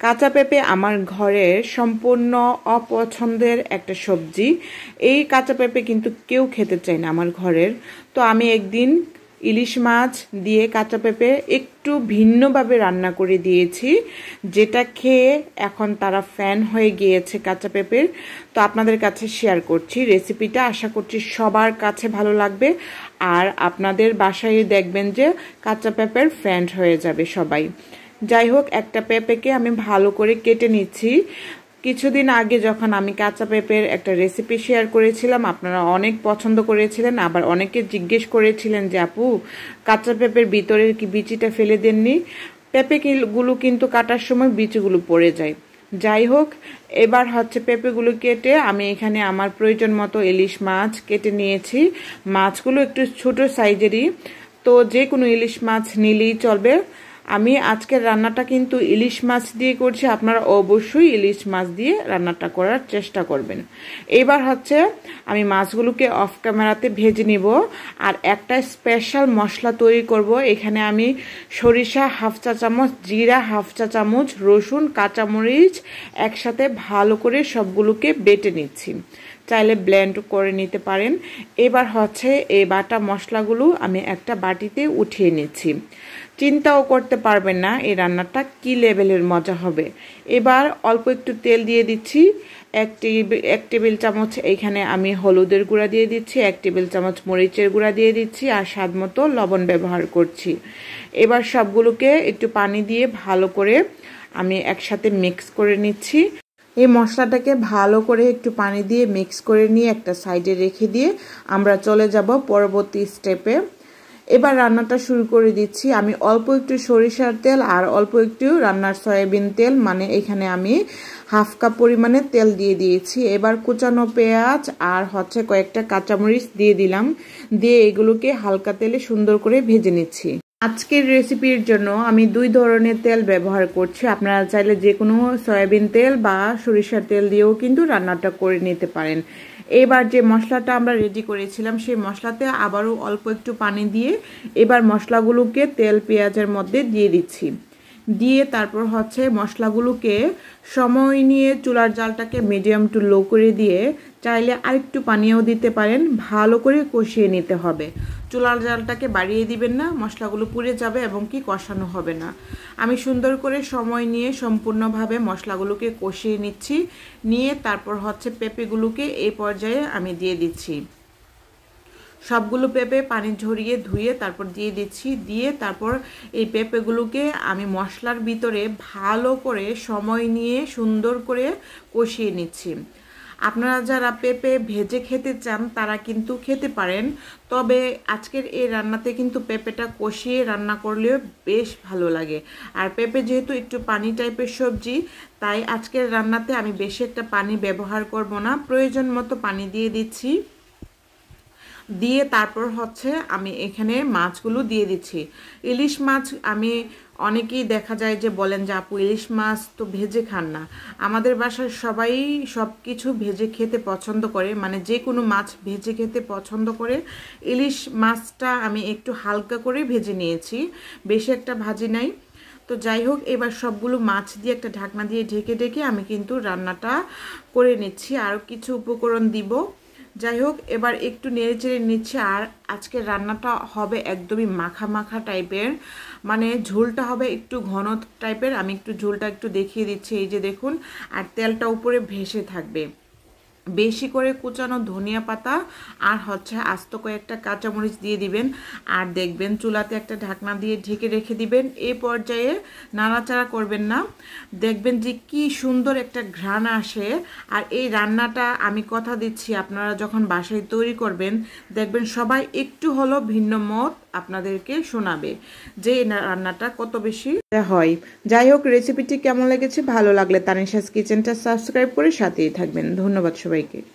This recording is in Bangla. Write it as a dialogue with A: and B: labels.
A: কাঁচা পেঁপে আমার ঘরের সম্পূর্ণ অপছন্দের একটা সবজি। এই কাঁচা পেঁপে কিন্তু কেউ খেতে চায় না আমার ঘরের। তো আমি একদিন ইলিশ মাছ দিয়ে কাঁচা পেঁপে একটু ভিন্নভাবে রান্না করে দিয়েছি, যেটা খেয়ে এখন তারা ফ্যান হয়ে গিয়েছে কাঁচা পেঁপের। তো আপনাদের কাছে শেয়ার করছি রেসিপিটা, আশা করছি সবার কাছে ভালো লাগবে। আর আপনাদের বাসায় দেখবেন যে কাঁচা পেঁপের ফ্যান হয়ে যাবে সবাই। যাই হোক, একটা পেঁপেকে আমি ভালো করে কেটে নিচ্ছি। কিছুদিন আগে যখন আমি কাঁচা পেঁপের একটা রেসিপি শেয়ার করেছিলাম, আপনারা অনেক পছন্দ করেছিলেন, আবার অনেকে জিজ্ঞেস করেছিলেন যে আপু কাঁচা পেঁপের ভিতরের কি বিচিটা ফেলে দেননি। পেঁপেগুলো কিন্তু কাটার সময় বিচিগুলো পড়ে যায়। যাই হোক, এবার পেঁপেগুলো কেটে আমি এখানে আমার প্রয়োজন মতো ইলিশ মাছ কেটে নিয়েছি। মাছগুলো একটু ছোট সাইজেরই, তো যে কোনো ইলিশ মাছ নিলেই চলবে। আমি আজকের রান্নাটা কিন্তু ইলিশ মাছ দিয়ে করছি, আপনারা অবশ্যই ইলিশ মাছ দিয়ে রান্নাটা করার চেষ্টা করবেন। এবার আমি মাছগুলোকে অফ ক্যামেরাতে ভেজে নিব। আর একটা স্পেশাল মশলা তৈরি করব। এখানে আমি সরিষা হাফ চা চামচ, জিরা হাফ চা চামচ, রসুন, কাঁচামরিচ একসাথে ভালো করে সবগুলোকে বেটে নিচ্ছি। চাইলে ব্লেন্ড করে নিতে পারেন। এবার এই বাটা মশলাগুলো আমি একটা বাটিতে উঠিয়ে নিচ্ছি। চিন্তাও করতে পারবেন না এই রান্নাটা কি লেভেলের মজা হবে। এবার অল্প একটু তেল দিয়ে দিচ্ছি। এক টেবিল চামচ এইখানে আমি হলুদের গুঁড়া দিয়ে দিচ্ছি, 1 টেবিল চামচ মরিচের গুঁড়া দিয়ে দিচ্ছি, আর স্বাদ মতো লবণ ব্যবহার করছি। এবার সবগুলোকে একটু পানি দিয়ে ভালো করে আমি একসাথে মিক্স করে নিচ্ছি। এই মশলাটাকে ভালো করে একটু পানি দিয়ে মিক্স করে নিয়ে একটা সাইডে রেখে দিয়ে আমরা চলে যাব পরবর্তী স্টেপে। এবার রান্নাটা শুরু করে দিচ্ছি। আমি অল্প একটু সরিষার তেল আর অল্প একটু রান্নার সয়াবিন তেল, মানে এখানে আমি হাফ কাপ পরিমাণে তেল দিয়ে দিয়েছি। এবার কুচানো পেঁয়াজ আর কয়েকটা কাঁচামরিচ দিয়ে দিলাম, দিয়ে এগুলোকে হালকা তেলে সুন্দর করে ভেজে নিচ্ছি। আজকের রেসিপির জন্য আমি 2 ধরনের তেল ব্যবহার করছি। আপনারা চাইলে যে কোনো সয়াবিন তেল বা সরিষার তেল দিয়েও কিন্তু রান্নাটা করে নিতে পারেন। এবার যে মশলাটা আমরা রেডি করেছিলাম সেই মশলাতে আবারও অল্প একটু পানি দিয়ে এবার মশলাগুলোকে তেল পেঁয়াজের মধ্যে দিয়ে দিচ্ছি। দিয়ে তারপর মশলাগুলোকে সময় নিয়ে চুলার জালটাকে মিডিয়াম টু লো করে দিয়ে, চাইলে আরেকটু পানিও দিতে পারেন, ভালো করে কষিয়ে নিতে হবে। চুলার জালটাকে বাড়িয়ে দিবেন না, মশলাগুলো পুড়ে যাবে এবং কি কষানো হবে না। আমি সুন্দর করে সময় নিয়ে সম্পূর্ণভাবে মশলাগুলোকে কষিয়ে নিচ্ছি। নিয়ে তারপর পেঁপেগুলোকে এই পর্যায়ে আমি দিয়ে দিচ্ছি। সবগুলো পেঁপে পানি ঝরিয়ে ধুয়ে তারপর দিয়ে দিচ্ছি। দিয়ে তারপর এই পেঁপেগুলোকে আমি মশলার ভিতরে ভালো করে সময় নিয়ে সুন্দর করে কষিয়ে নিচ্ছি। আপনারা যারা পেঁপে ভেজে খেতে চান তারা কিন্তু খেতে পারেন, তবে আজকের এই রান্নাতে কিন্তু পেঁপেটা কষিয়ে রান্না করলেও বেশ ভালো লাগে। আর পেঁপে যেহেতু একটু পানি টাইপের সবজি, তাই আজকের রান্নাতে আমি বেশি একটা পানি ব্যবহার করব না, প্রয়োজন মতো পানি দিয়ে দিচ্ছি। দিয়ে তারপর আমি এখানে মাছগুলো দিয়ে দিচ্ছি। ইলিশ মাছ আমি অনেকেই দেখা যায় যে বলেন যে আপু ইলিশ মাছ তো ভেজে খান না। আমাদের বাসার সবাই সব কিছু ভেজে খেতে পছন্দ করে, মানে যে কোনো মাছ ভেজে খেতে পছন্দ করে। ইলিশ মাছটা আমি একটু হালকা করে ভেজে নিয়েছি, বেশি একটা ভাজি নাই। তো যাই হোক, এবার সবগুলো মাছ দিয়ে একটা ঢাকনা দিয়ে ঢেকে আমি কিন্তু রান্নাটা করে নিচ্ছি। আরও কিছু উপকরণ দিব। যাই হোক, এবার একটু নেড়ে চেড়ে নিচ্ছে। আর আজকের রান্নাটা হবে একদমই মাখা মাখা টাইপের, মানে ঝোলটা হবে একটু ঘন টাইপের। আমি একটু ঝোলটা একটু দেখিয়ে দিচ্ছি, এই যে দেখুন। আর তেলটা উপরে ভেসে থাকবে। বেশি করে কুচানো ধনিয়া পাতা আর আস্ত কয়েকটা কাঁচামরিচ দিয়ে দিবেন। আর দেখবেন চুলাতে একটা ঢাকনা দিয়ে ঢেকে রেখে দিবেন। এই পর্যায়ে নাড়াচাড়া করবেন না, দেখবেন যে কি সুন্দর একটা ঘ্রাণ আসে। আর এই রান্নাটা আমি কথা দিচ্ছি, আপনারা যখন বাসায় তৈরি করবেন দেখবেন সবাই একটু হলো ভিন্ন মত আপনাদেরকে শোনাবে যে রান্নাটা কত বেশি হয়। যাই হোক, রেসিপিটি কেমন লেগেছে, ভালো লাগলে তানিশাস কিচেনটা সাবস্ক্রাইব করে সাথেই থাকবেন। ধন্যবাদ সবাইকে।